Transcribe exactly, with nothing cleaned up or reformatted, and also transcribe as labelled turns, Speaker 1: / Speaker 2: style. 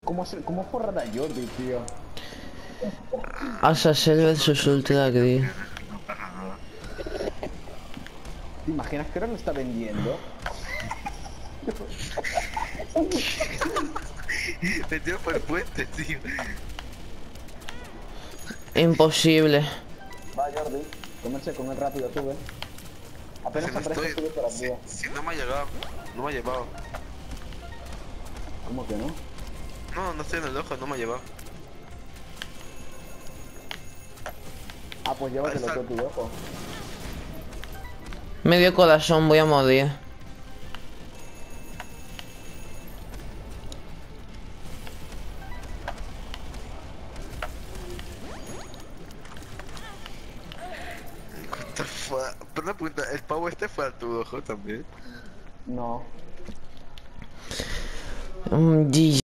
Speaker 1: ¿Cómo, se, cómo forrar a Jordi, tío?
Speaker 2: Assassin versus Ultra Gris.
Speaker 3: No pasa nada.
Speaker 1: ¿Te imaginas que ahora lo está vendiendo?
Speaker 3: Me tiro por el puente, tío.
Speaker 2: Imposible.
Speaker 1: Va, Jordi. Comerse, comer rápido, sube. Apenas
Speaker 3: Si no
Speaker 1: aparece,
Speaker 3: estoy.
Speaker 1: sube por
Speaker 3: Si,
Speaker 1: arriba.
Speaker 3: si no me ha llegado. No me ha llevado.
Speaker 1: ¿Cómo que no?
Speaker 3: No, no estoy en el ojo, no me ha llevado.
Speaker 1: Ah, pues llévatelo
Speaker 3: Ahí
Speaker 1: tú,
Speaker 3: está.
Speaker 1: tu ojo.
Speaker 2: Medio corazón, voy a morir.
Speaker 3: What the fuck? Pero una pregunta, ¿el pavo este fue a tu ojo también?
Speaker 1: No.
Speaker 2: Mm, G G.